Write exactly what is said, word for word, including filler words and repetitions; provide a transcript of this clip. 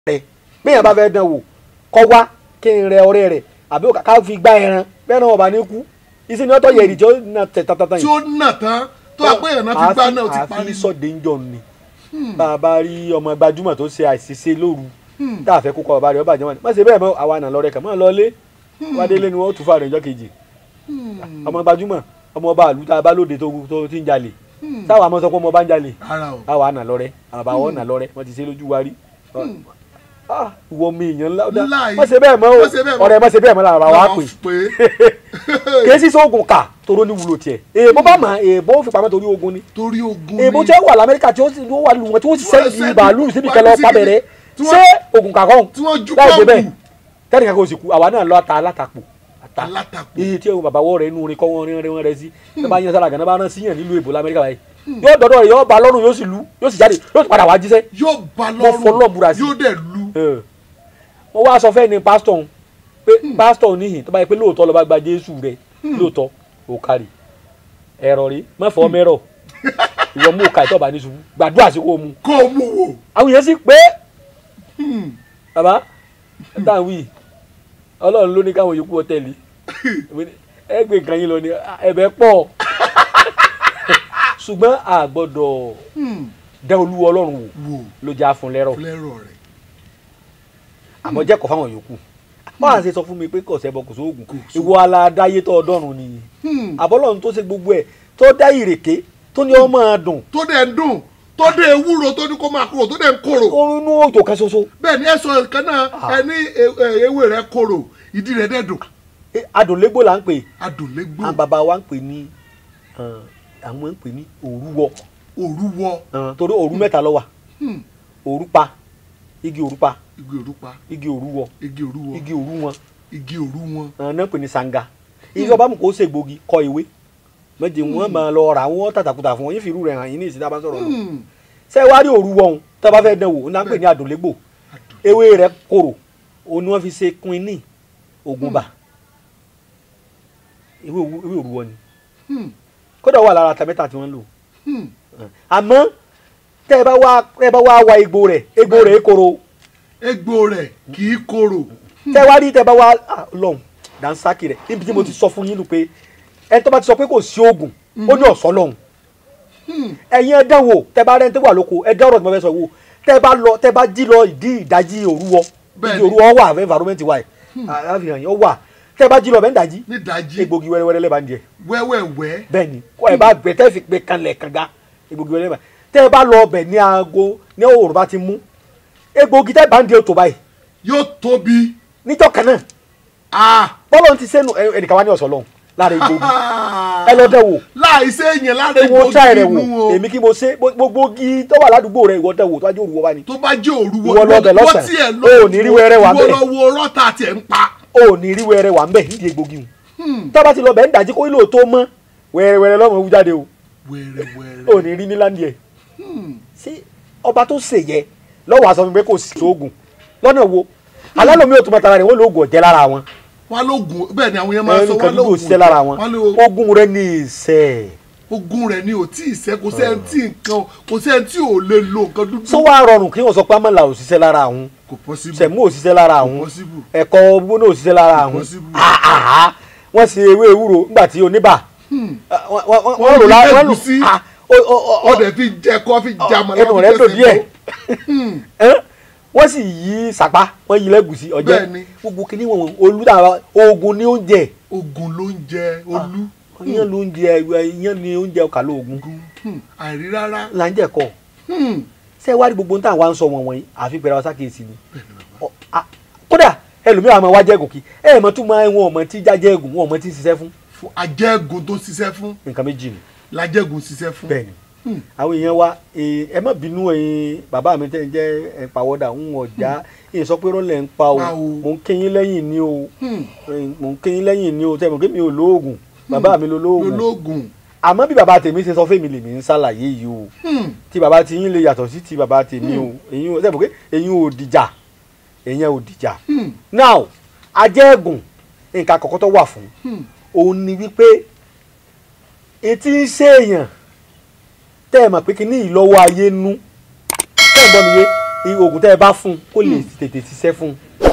rẹ̀ bẹ́ẹ̀ bá fẹ́ dán wò kọ́ wá kí n rẹ ọ̀rẹ́ rẹ̀ àbí ká fi gbá ẹran bẹ́ẹ̀ náà ọba ní kú iṣẹ́ ni ọ̀tọ̀ yẹ̀rì tí ó nà tẹ̀ tán tán tí ó nà tán tó àpé ẹ̀ràn fi gbá náà ó ti parí. àfi sọ̀dẹ̀ ń jọ ni bá a bá rí ọmọ gbajúmọ̀ tó ṣe àìṣiṣẹ́ lóru tá a fẹ́ kó kọ́ ọba rẹ̀ ọba jẹ́ wọn má ṣe bẹ́ẹ̀ mọ́ àwa àná lọ́rẹ́ kàn má lọ lé wádélé ni wọ́n tún fà rẹ̀ ọjọ́ kejì ọmọ gbajúmọ̀ ọmọ ọba àlù tá a bá lóde tó ti ń jalè sáwà mọ́ sọ pé ọmọ bá ń jalè àwa àná lọ́rẹ́ àbáwọ̀ àná lọ́rẹ́ wọ́n ti ṣe lójú wa rí ìwọ mi èèyàn ńlá ọdá má ṣe bẹ́ẹ̀ mọ́ o ọ̀rẹ́ má ṣe bẹ́ẹ̀ mọ́ làwọn wa pè kì í sí sóògùn kà toró ní wúlò tiẹ̀ èèbó bá mọ̀ èèbó fi pamọ́ torí ogun ni torí ogun ni èèbó tí ó wà lamẹ́ríkà tí ó wà lù wọ́n tí ó sì sẹ́yìn bàálù síbi kẹlẹ́ ọ̀pá bẹ̀rẹ̀ ṣé ogun kà kọ́hún láì dé bẹ́ẹ̀ tẹ́nì kan kò sì kú àwa náà lọ ata alátakò ata iye tí bàbá wọ́ rẹ̀ inú orin kọ́ wọn rin wọn rẹ̀ sí ẹ bá yan sára gànà bá rán síyàn nílùú èbó lamẹ́ríkà báyìí yóò dọ̀dọ̀ rẹ̀ yóò bá lọ́rùn yóò sì lu yóò sì jáde yóò padà wá jíṣẹ́ yóò bá lọ́rùn yóò dẹ̀ lu. mo wá sọ fẹ́ ni pásítọ̀ pé pásítọ̀ níhìn tó bá yẹ pé lóòótọ́ ló bá gba Jésù rẹ̀ lóòótọ́ ò kárí ẹ̀rọ rí má fọ́ mẹ́rọ̀ ìwọ mú òkà ìtọ́ba ní ṣubú gbàdúrà sí kó mu. kó o mú wò. àwọn yẹn sì pé bàbá dáhùn wí Ọlọ́run ló ní káwọn yòókù ọ̀tẹ̀lì ẹgbẹ́ nǹkan yín lọ ní ẹ̀bẹ̀ pọ̀ ṣùgbọ́n a gbọ́dọ̀ dá Olúwa Ọlọ́run wò ló já fún lẹ́rọ̀ àmọ́ jẹ́ kọ́ fáwọn yòókù máa ṣe sọ fún mi pé kò sẹ́bọ̀ kò sóògùn ìwọ aládáyé tó ọdọ́run ni àbọ́lọ́run tó ṣe gbogbo ẹ̀ tó dá ìrèké tó ní ọmọ dùn. tó dẹ̀ ń dùn tó dẹ̀ ewúro tó ní kó máa kúrò tó dẹ̀ ń kóró. inú òjò kan ṣoṣo. bẹ́ẹ̀ ni ẹ sọ kan náà ẹ ní ewé rẹ̀ kóró ìdí rẹ̀ dẹ̀ dùn. adùnlégbò là ń pè. adùnlégbò. àwọn bàbá wa ń pè ní àwọn ń pè ní òrúwọ. òrúwọ. torí òrú mẹ́ta ló wà òrúpa igi òrúpa igi òrúpa igi òrúwọ igi òrúwọ igi òrúwọn igi òrúwọn náà pè ní sanga igi ọba mu kò ṣe gbòógì kọ ìwé méjì wọn máa lọ ra wọn tàtàkùtà fún wọn yín fi irú rẹ̀ hàn yín ní ìsìn tá a bá sọ̀rọ̀ lọ ṣé wàá rí òrúwọ ohun tá a bá fẹ́ dánwò náà pè ní àdùnlégbò ewé rẹ̀ korò òun ni wọ́n fi ṣe quinine ògùnbà ewé òrúwọ ni kódà wà lára tàbẹ́tà tí wọ́n lò àmọ́ tẹ́ ẹ bá wá ẹ bá wá wa egbò rẹ̀ egbò rẹ̀ korò egbò rẹ̀ kì í korò. tẹ́ wá rí tẹ́ bá wá lọ́hùn dansaki rẹ̀ níbi tí mo ti sọ fún yín nù pé ẹ tó bá ti sọ pé kò sí oògùn ó ní ọ̀sán lọ́hùn ẹ̀yin ẹ dán wò tẹ́ bá rẹ́ni tó wà lóko ẹ dán ọ̀rọ̀ tí mo fẹ́ sọ wò tẹ́ bá lọ tẹ́ bá jí lọ ìdí ìdajì òrúwọ ìdí òrúwọ wà fẹ́ environment wa ẹ̀ àfihàn yẹn ó wà tẹ́ bá jí lọ bẹ́ẹ̀ ń dajì egbògi wẹ́rẹ́wẹ́rẹ́ lẹ́bàá ń jẹ. wẹ́wẹ́wẹ́. bẹ́ẹ̀ni kọ́ ẹ bá gbẹ tẹ́ fi gbẹ kanlẹ̀ kanga egbògi wẹ́rẹ́ lẹ́bàá tẹ́ bá lọ ọbẹ̀ ní aago ní òòrùn bá ti mú egbògi tẹ́ bá ń di ètò báyìí. yóò tóbi. níjọ́ kan náà. bọ́lọ̀ ti sẹ́nu ẹnìkan wá ní ọ̀sán lọ́hùn lára egbògi ẹ lọ dẹ̀ wò. láìsí èèyàn lára egbògi nínú o. èmi kí mo ṣe gbogbo igi tó wà ládùúgbò rẹ ìwọ dẹ̀ wò tó bá jẹ́ òrùwọ wá ni. tó bá jẹ́ òrùwọ ìwọ lọ bẹ̀ lọ́sàn-án o ò ní rí wẹ́rẹ́ wà ń bẹ̀. ìwọ lọ wo rọ́tà tiẹ̀ ń pa. o ò ní rí wẹ́rẹ́ wà ń bẹ̀ nídìí egbògi mu. tó bá ti lọ bẹ̀ ń dàjí kó ilé tó mọ́ wẹ́rẹ́wẹ́rẹ́ lọ́mọ wú jáde o. wẹ́rẹ́wẹ́rẹ́. o ò ní rí níláńdì ẹ̀. sí ọba tó ṣèyẹ lọ́wọ́ aṣọ mi pé kò sí oògùn lọ́nà wo alálòmí ò tún máa tara rẹ̀ wọ́n lóògùn ọ̀jẹ́ lára wọn. wọ́n lóògùn bẹ́ẹ̀ ni àwọn yẹn máa sọ wọ́n lóògùn ọ̀jẹ́ lára wọn oògùn rẹ̀ ní ìṣẹ́. oògùn rẹ̀ ní ò tí ì ṣẹ́ kò sẹ́ni tí nǹkan kò sẹ́ni tí ò lè lo nǹkan dúdú. sọ wá rọrùn kí wọ́n sọ pé amọ̀là ò ṣiṣẹ́ lára àwọn sẹ̀mú ò ṣiṣẹ́ lára àwọn ẹ̀kọ́ gbóná ò ṣiṣẹ́ lára àwọn wọ́n ṣe ewé ewúro nígbà tí oníbà wọ́n lò lá wọ́n lò ọdẹ fi jẹ kọ fi jamọ ẹnu rẹ̀ tó díẹ̀ wọ́n sì yí sàpá wọ́n yí lẹ́gùsí ọ̀jẹ́ gbogbo kìíní wọn olú tàbá oògùn ní oúnjẹ. oògùn ló ń jẹ olú. iyán ló ń jẹ iyán ní oúnjẹ ọkà lóògùn. àìrí rárá. là ń jẹ kọ. ṣé wàá rí gbogbo ohun táwọn wá ń sọ wọn wọ̀nyí àfi pẹ̀lú àwọn sákèésì ni. kódà ẹlòmíràn máa wá jẹ́gùn kí ẹ mọ̀ tún máa wọn ọmọ tí já jẹ́gùn wọn ọmọ tí ń ṣiṣẹ́ fún. ajẹ́gùn tó ṣiṣẹ́ fún. nǹkan méjì ni. lajẹ́gùn ṣiṣẹ́ fún. bẹ́ẹ̀ni àwọn èèyàn wa ẹ má bínú ẹ̀yin bàbá mi tẹ́ ń jẹ́ pàwọ́dà ń ọ̀já èyí sọ pé rọ́lẹ̀ ń pa o mò ń kéyìn lẹ́yìn ni o mò ń kéyìn lẹ́yìn ni o tẹ́ mọ̀ pé mi ò lóògùn bàbá mi ló lóògùn àmọ́ bí bàbá tèmi ṣe sọ fún mi lèmi ń ṣàlàyé yìí o tí bàbá ti yín lè yàtọ̀ sí ti bàbá tèmi o èyí ò tẹ́ mọ̀ pé èyí ò dìjà èyí ò dìjà now ajẹ́gùn nǹkan àkọ́kọ́ tó wà fún òun ni wípé etí ń ṣèèyàn tẹ́ ẹ̀ mọ̀ pé kí ní ìlọ́wọ́ ayé nú tẹ́ ẹ̀ gbọ́ mi yé oògùn tẹ́ ẹ bá fún kó lè tètè ṣiṣẹ́ fún